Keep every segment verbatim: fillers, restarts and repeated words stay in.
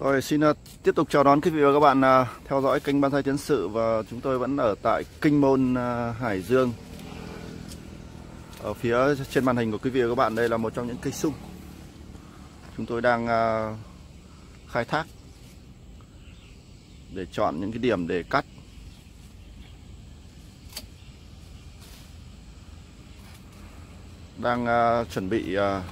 Rồi xin uh, tiếp tục chào đón quý vị và các bạn uh, theo dõi kênh Bonsai Tiến Sự, và chúng tôi vẫn ở tại Kinh Môn uh, Hải Dương. Ở phía trên màn hình của quý vị và các bạn đây là một trong những cây sung chúng tôi đang uh, khai thác để chọn những cái điểm để cắt. Đang uh, chuẩn bị uh,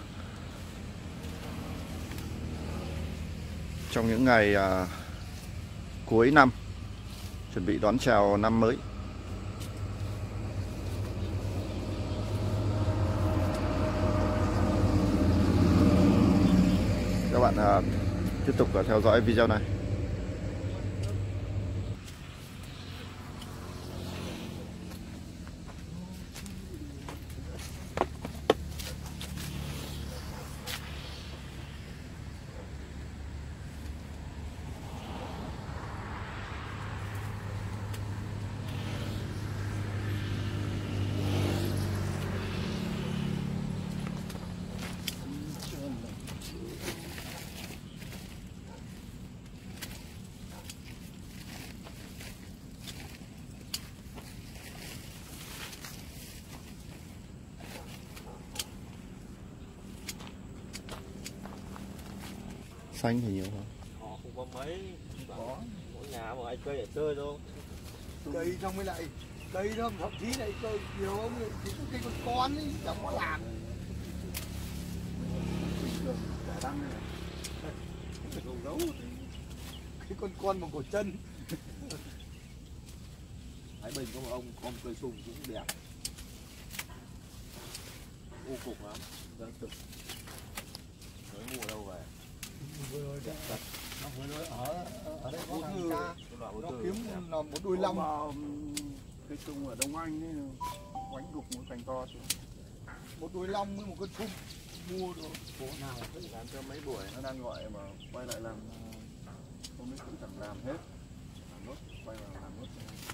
trong những ngày uh, cuối năm, chuẩn bị đón chào năm mới. Các bạn uh, tiếp tục uh, theo dõi video này. Xanh thì nhiều hơn. Họ không có mấy, không có. Mỗi nhà một hai cây để chơi thôi. Cây xong mới lại cây đó, thậm chí lại cây nhiều ông thì có cây con con ấy, chẳng có làm. Cả đăng này. Gấu gấu cái con con bằng cổ chân. Thái Bình có một ông con cây sung cũng đẹp. Ô cục lắm. Đang cực. Mới mua đâu về. Vừa rồi đẹp thật. Nó vừa rồi ở ở đây có thằng ca, nó kiếm là một đôi long. Cây sung ở Đông Anh ấy, quánh gục một cành to xuống. Một đôi long với một con sung mua rồi. Phố nào cũng làm cho mấy buổi nó đang gọi mà quay lại làm, hôm nay cũng chẳng làm hết. Làm nốt, quay vào làm nốt.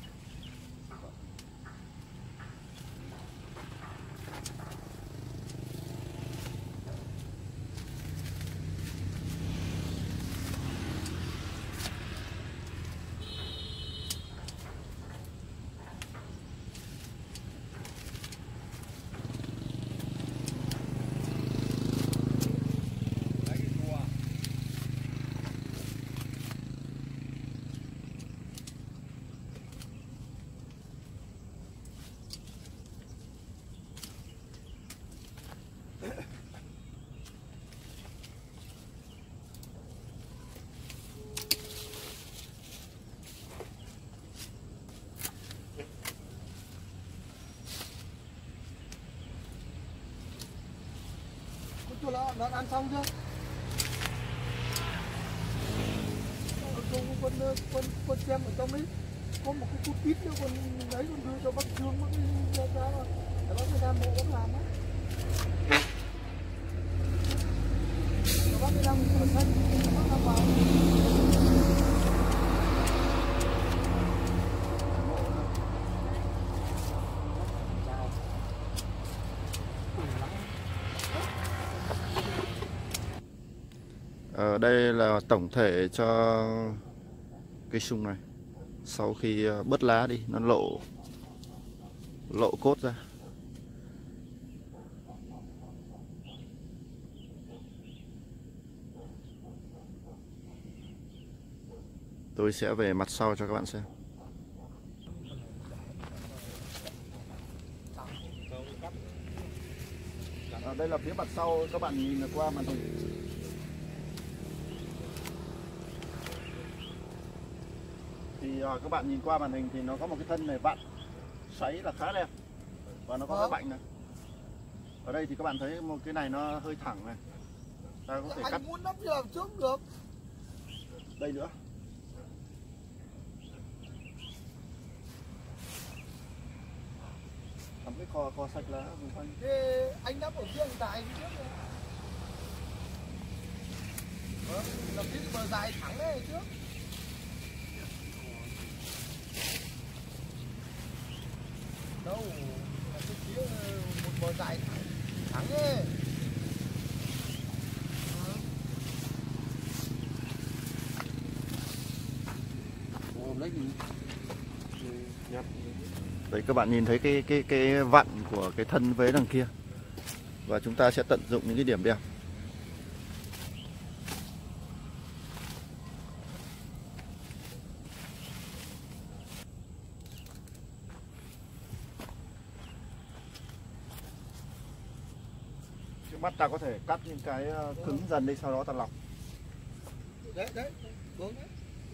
Nó, nó ăn xong chưa? Con con con con xem ở trong đấy có một cái cút tít nữa, con đấy con đưa cho bác Trương bác ra ra rồi, để bác ra mộ bác làm á. Bác đi đang ở sân, bác làm vào. Ở đây là tổng thể cho cây sung này. Sau khi bớt lá đi, nó lộ lộ cốt ra. Tôi sẽ về mặt sau cho các bạn xem. Ở đây là phía mặt sau, các bạn nhìn qua màn hình. Thì uh, các bạn nhìn qua màn hình thì nó có một cái thân này vặn xoáy là khá đẹp, và nó có cái bạnh này. Ở đây thì các bạn thấy một cái này nó hơi thẳng này, ta có thể anh cắt. muốn nắp giờ trước được. Đây nữa. Làm cái kho kho sạch lá vùng quanh. Thế anh nắp ở phía dài trước rồi. Vâng, làm cái bờ dài thẳng này trước. Đâu, là cái phía một bờ dài thẳng, thẳng ấy. lấy gì? Đấy, các bạn nhìn thấy cái cái cái vặn của cái thân vế đằng kia, và chúng ta sẽ tận dụng những cái điểm đẹp. Trước mắt ta có thể cắt những cái cứng dần đi, sau đó ta lọc. Đấy đấy, đúng đấy.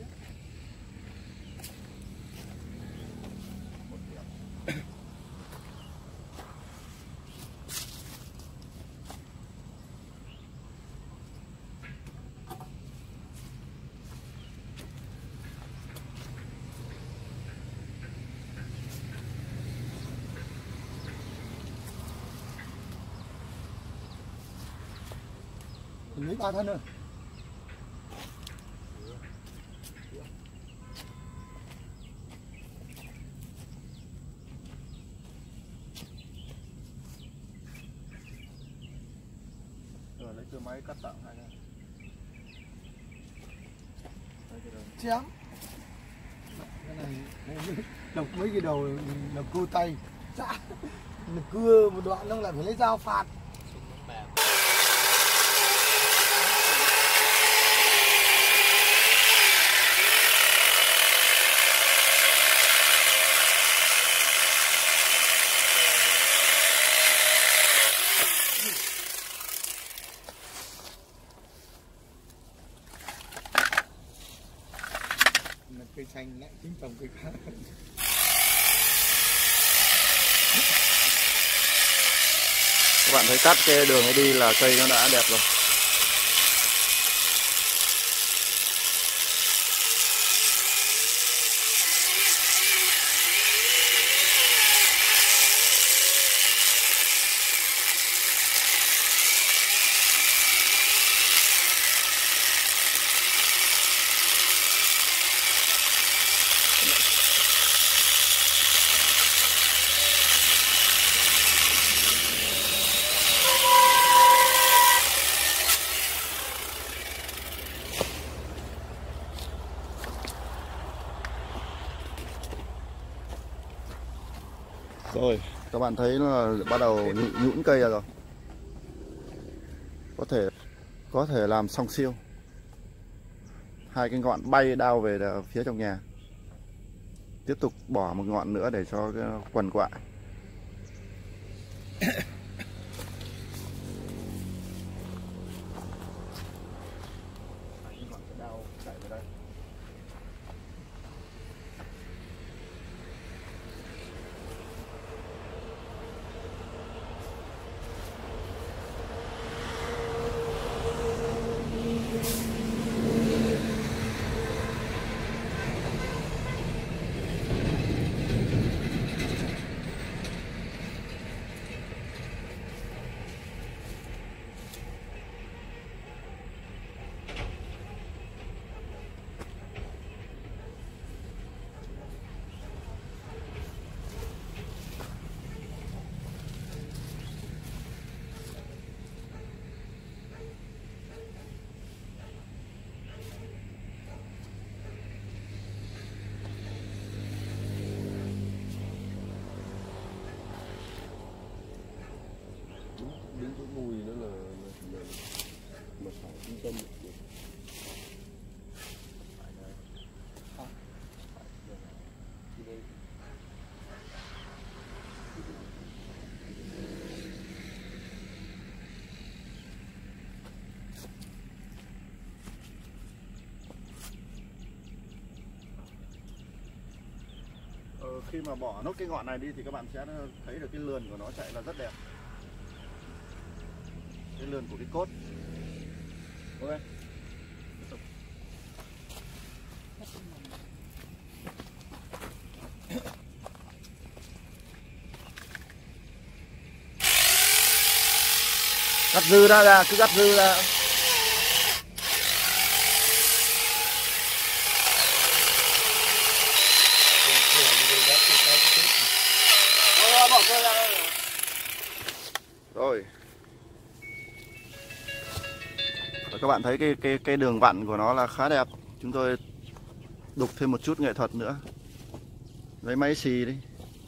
Mình lấy ba thân rồi. Rồi lấy cưa máy cắt tạm hai cái. Chém. Cái này đập mấy cái đầu là cưa tay. Chả. Cưa một đoạn xong lại phải lấy dao phạt. Cây xanh lại chính trồng cây khác. Các bạn thấy cắt cái đường ấy đi là cây nó đã đẹp rồi. Rồi, các bạn thấy là bắt đầu nhũn, nhũn cây ra rồi. Có thể có thể làm song siêu. Hai cái ngọn bay đao về phía trong nhà. Tiếp tục bỏ một ngọn nữa để cho cái quần quại. Đến cái mùi nó là là mà phải trung tâm. Ờ, khi mà bỏ nốt cái ngọn này đi thì các bạn sẽ thấy được cái lườn của nó chạy là rất đẹp. Cái lườn của cái cốt. Ok. Cắt dư ra ra, cứ cắt dư ra. Rồi. Và các bạn thấy cái cái cái đường vặn của nó là khá đẹp. Chúng tôi đục thêm một chút nghệ thuật nữa. Lấy máy xì đi.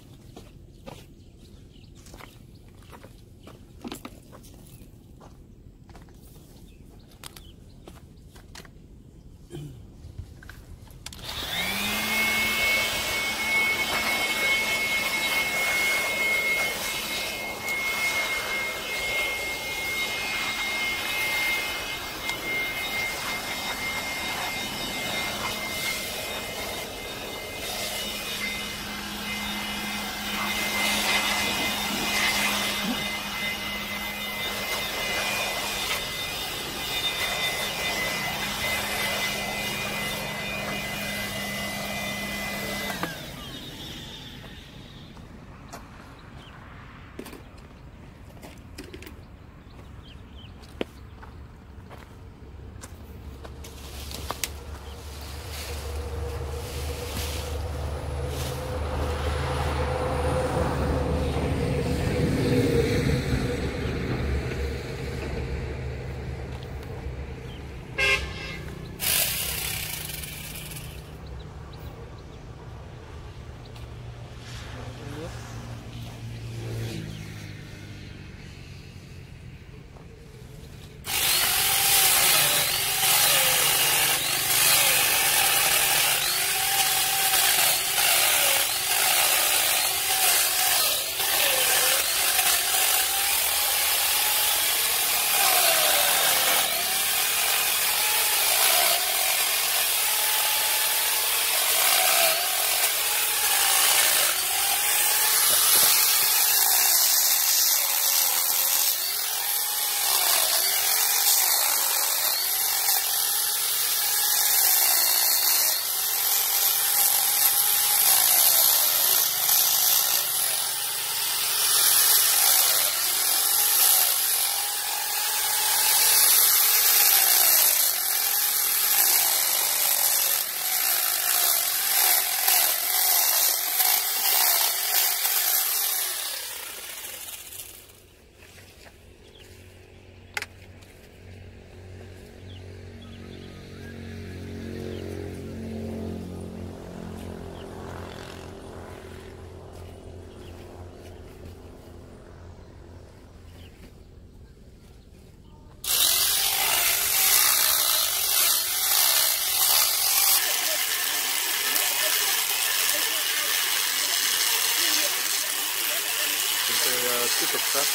Tiếp tục cắt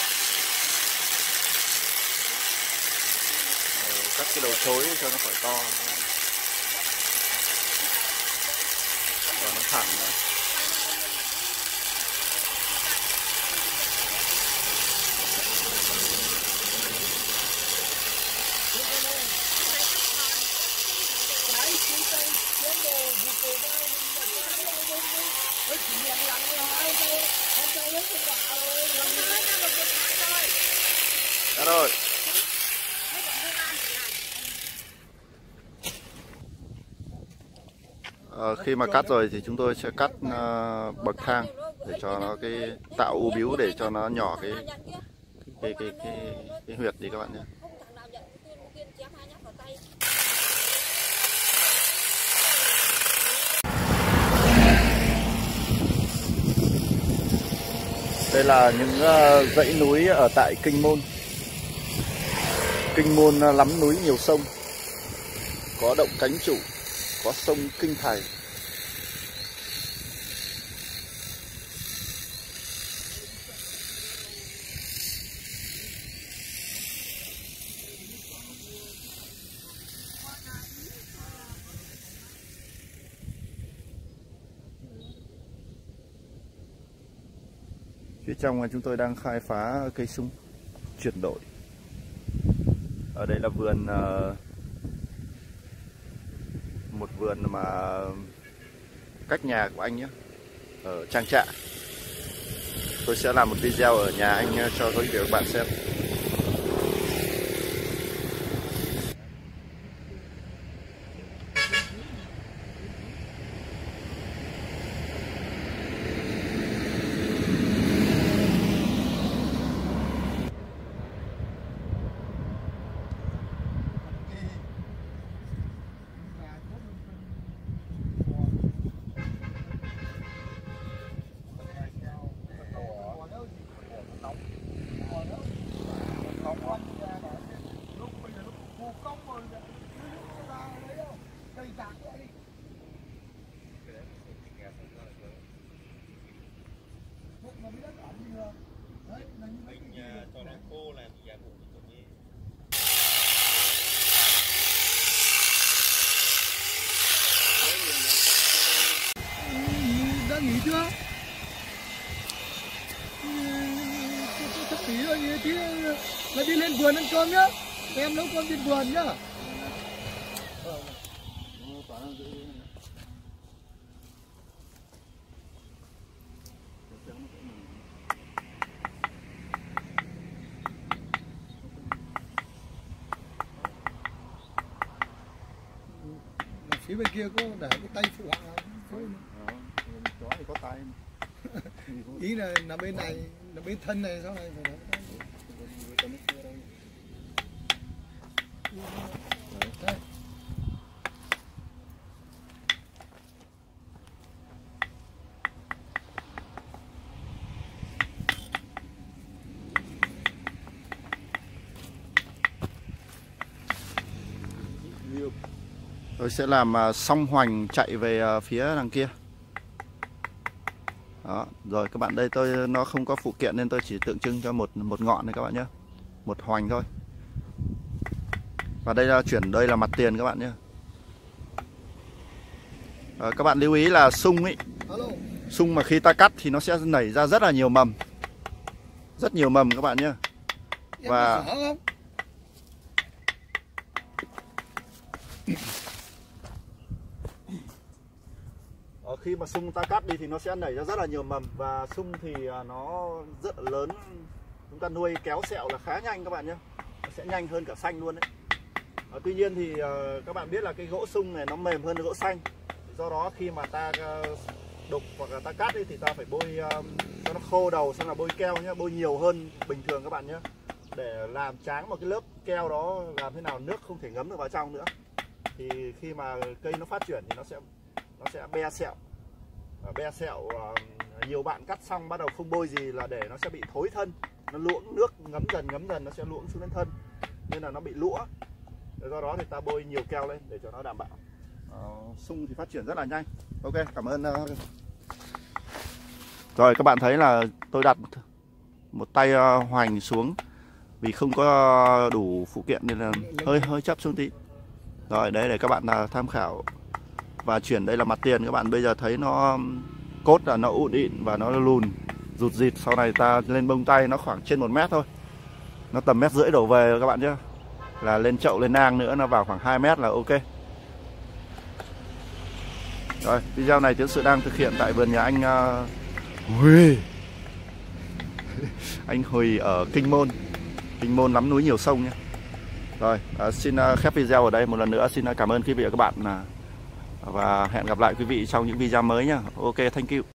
cắt cái đầu chối cho nó khỏi to và nó thẳng nữa. Đã rồi. À, khi mà cắt rồi thì chúng tôi sẽ cắt uh, bậc thang để cho nó cái tạo u bướu để cho nó nhỏ cái cái cái cái, cái huyệt đi các bạn nhé. Đây là những uh, dãy núi ở tại Kinh Môn. Kinh Môn uh, lắm núi nhiều sông, có động Cánh Chủ, có sông Kinh Thầy. Phía trong chúng tôi đang khai phá cây sung chuyển đổi. Ở đây là vườn, một vườn mà cách nhà của anh nhé, ở Trang Trại. Tôi sẽ làm một video ở nhà anh cho quý vị và các bạn xem. cây tạc vậy đi. Bụng mà biết đất ở gì rồi. Đấy, là như vậy. Mình cho nó khô là mình bụng cũng như. Đã nghỉ chưa? Sắp nghỉ rồi nhỉ? Tí là đi lên vườn ăn cơm nhá. Em nấu cơm trên vườn nhá. Phía bên kia có để cái tay phụ họa không? Chó thì có tay. Ý là là bên này, là bên thân này sau này phải để cái tay. Đây. Tôi sẽ làm song hoành chạy về phía đằng kia. Đó, rồi các bạn, đây tôi nó không có phụ kiện nên tôi chỉ tượng trưng cho một một ngọn này các bạn nhé. Một hoành thôi. Và đây là chuyển đây là mặt tiền các bạn nhé. À, các bạn lưu ý là sung ấy. Sung mà khi ta cắt thì nó sẽ nảy ra rất là nhiều mầm. Rất nhiều mầm các bạn nhé. Và Ở khi mà sung ta cắt đi thì nó sẽ nảy ra rất là nhiều mầm. Và sung thì nó rất là lớn. Chúng ta nuôi kéo sẹo là khá nhanh các bạn nhé. Nó sẽ nhanh hơn cả xanh luôn đấy. À, tuy nhiên thì uh, các bạn biết là cái gỗ sung này nó mềm hơn gỗ xanh. Do đó khi mà ta uh, đục hoặc là ta cắt đi thì ta phải bôi uh, cho nó khô đầu, xong là bôi keo nhé. Bôi nhiều hơn bình thường các bạn nhé. Để làm tráng một cái lớp keo đó, làm thế nào nước không thể ngấm được vào trong nữa. Thì khi mà cây nó phát triển thì nó sẽ nó sẽ be sẹo. Be sẹo uh, nhiều bạn cắt xong bắt đầu không bôi gì là để nó sẽ bị thối thân. Nó luỗng nước ngấm dần ngấm dần nó sẽ luỗng xuống đến thân. Nên là nó bị lũa. Do đó thì ta bôi nhiều keo lên để cho nó đảm bảo. uh, Sung thì phát triển rất là nhanh. Ok, cảm ơn. uh... Rồi các bạn thấy là tôi đặt một tay uh, hoành xuống vì không có đủ phụ kiện nên là hơi hơi chấp xuống tí. Rồi đấy để các bạn uh, tham khảo. Và chuyển đây là mặt tiền các bạn, bây giờ thấy nó cốt là nó ụn ịn và nó lùn rụt rịt. Sau này ta lên bông tay nó khoảng trên một mét thôi, nó tầm mét rưỡi đổ về các bạn nhé. Là lên chậu lên nang nữa nó vào khoảng hai mét là ok. Rồi video này Tiến Sự đang thực hiện tại vườn nhà anh uh, Huy anh Huy ở Kinh Môn. Kinh Môn lắm núi nhiều sông nhé. Rồi uh, xin uh, khép video ở đây. Một lần nữa xin uh, cảm ơn quý vị và các bạn uh, và hẹn gặp lại quý vị trong những video mới nhé. Ok, thank you.